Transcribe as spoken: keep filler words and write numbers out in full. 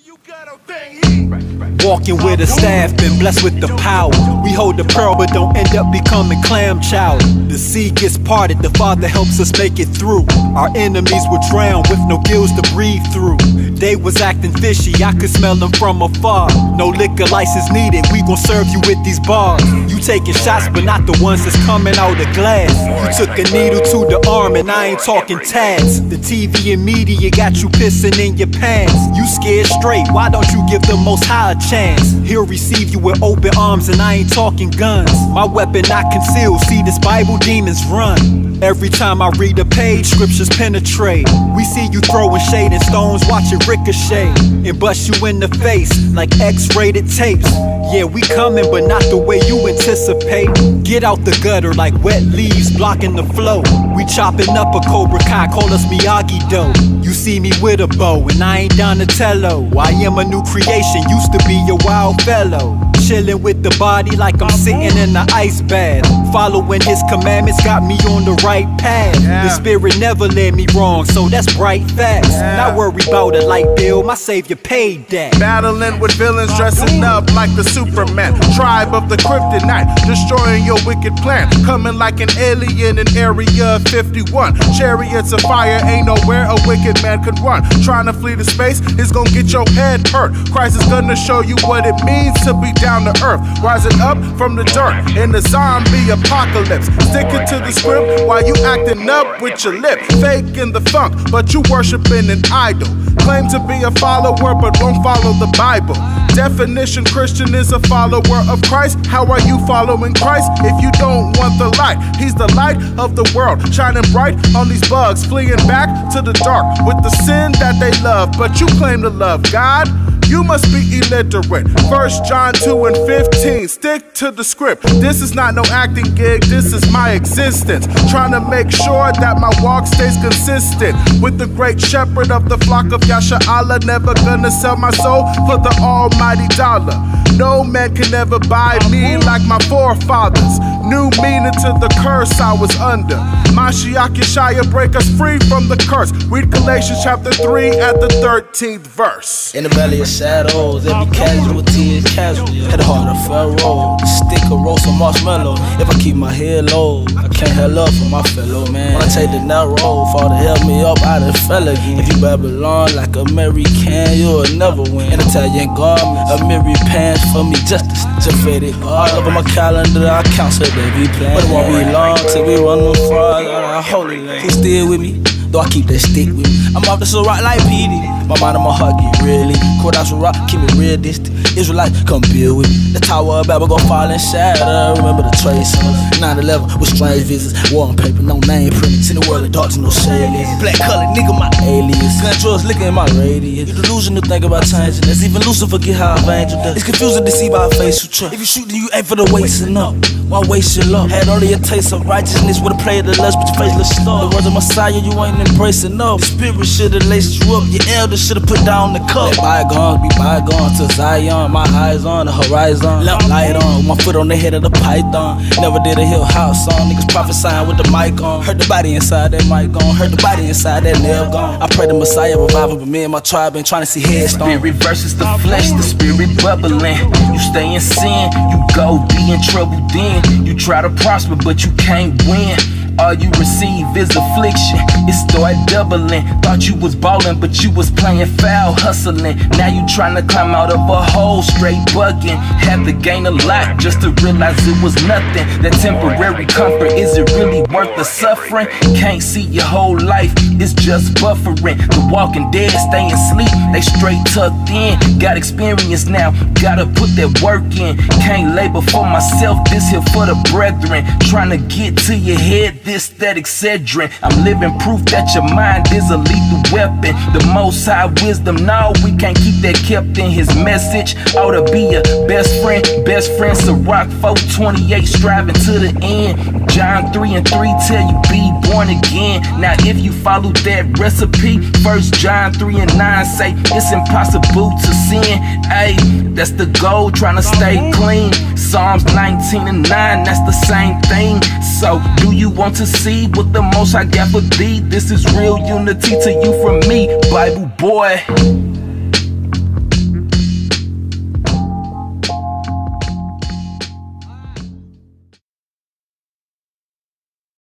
Walking with a staff, been blessed with the power. We hold the pearl but don't end up becoming clam chowder. The sea gets parted, the Father helps us make it through. Our enemies will drown with no gills to breathe through. They was acting fishy, I could smell them from afar. No liquor license needed, we gon' serve you with these bars. You taking shots but not the ones that's coming out of glass. You took a needle to the arm and I ain't talking tabs. The T V and media got you pissing in your pants. You scared straight, why don't you give the Most High a chance? He'll receive you with open arms and I ain't talking guns. My weapon not concealed, see this Bible, demons run. Every time I read a page, scriptures penetrate. We see you throwing shade and stones, watch it ricochet and bust you in the face like X-rated tapes. Yeah, we coming, but not the way you anticipate. Get out the gutter like wet leaves blocking the flow. We chopping up a Cobra Kai, call us Miyagi-Do. You see me with a bow and I ain't Donatello. I am a new creation, used to be a wild fellow. Chillin' with the body like I'm sitting in the ice bath. Following his commandments got me on the right path. Yeah. The spirit never led me wrong, so that's bright facts. Yeah. Not worry about a light bill, my savior paid that. Battling with villains dressing up like the Superman. Tribe of the kryptonite, destroying your wicked plan. Coming like an alien in Area fifty-one. Chariots of fire, ain't nowhere a wicked man can run. Trying to flee to space is gonna get your head hurt. Christ is gonna show you what it means to be down to earth, rising up from the dirt in the zombie apocalypse. Sticking to the script while you acting up with your lip. Faking the funk, but you worshiping an idol. Claim to be a follower, but won't follow the Bible. Definition Christian is a follower of Christ. How are you following Christ if you don't want the light? He's the light of the world, shining bright on these bugs, fleeing back to the dark with the sin that they love. But you claim to love God, you must be illiterate. First John two and fifteen, stick to the script. This is not no acting gig, this is my existence. Trying to make sure that my walk stays consistent with the great shepherd of the flock of Yasha Allah. Never gonna sell my soul for the almighty dollar. No man can ever buy me like my forefathers. New meaning to the curse I was under. Mashiach Yeshaya break us free from the curse. Read Galatians chapter three at the thirteenth verse. In the valley of shadows, every casualty is casual. At the heart of Pharaoh, stick a roast of marshmallow. If I keep my head low, I can't have love for my fellow man. When I take the narrow road, Father help me up out of fell again. If you Babylon like American, you'll never win. An Italian garment, a mirror pants for me, justice, Japhetic. All over my calendar, I count so they be playing. But it won't be long till we run them far out of holy land. Who's still with me? Though I keep that stick with me. I'm off the so rock like P D. My mind and my heart get really. Courthouse will rock, keep it real distant. Israelites, come build with me. The Tower of Babel gon' fall and shatter. Remember the trace nine eleven with strange visits. War on paper, no name prints. In the world of darkness, no shade. Black color, nigga, my alias. Gun drugs, licking in my radius. You delusional think about changing this. Even Lucifer get how I've angel does. It's confusing to see by a face you trust. If you shoot, then you aim for the wasting up. Why waste your love? Had only a taste of righteousness with a play of the lust, but your face looks star. The words of Messiah, you ain't embracing up. The spirit should've laced you up. Your elder should've put down the cup. Let bygones be bygones to Zion. My eyes on the horizon, lamp light on, one foot on the head of the python. Never did a Hill House song. Niggas prophesying with the mic on. Heard the body inside that mic on. Heard the body inside that nail gone. I pray the Messiah revival, but me and my tribe been trying to see headstone. Spirit versus the flesh, the spirit bubbling. You stay in sin, you go be in trouble then. You try to prosper, but you can't win. All you receive is affliction. It start doubling. Thought you was ballin', but you was playing foul, hustling. Now you trying to climb out of a hole, straight bugging. Had to gain a lot just to realize it was nothing. That temporary comfort, is it really worth the suffering? Can't see your whole life, it's just buffering. The walking dead stay asleep, they straight tucked in. Got experience now, gotta put that work in. Can't labor for myself, this here for the brethren. Trying to get to your head, this, that, et cetera. I'm living proof that your mind is a lethal weapon. The most high wisdom, no, we can't keep that kept in his message. Ought to be a best friend, best friend, Ciroc four twenty-eight, striving to the end. John three and three tell you be born again. Now if you follow that recipe, First John three and nine say it's impossible to sin. Ayy, that's the goal, trying to stay clean. Psalms nineteen and nine, that's the same thing. So do you want to see what the Most High got for thee? This is real unity to you from me, Bible boy.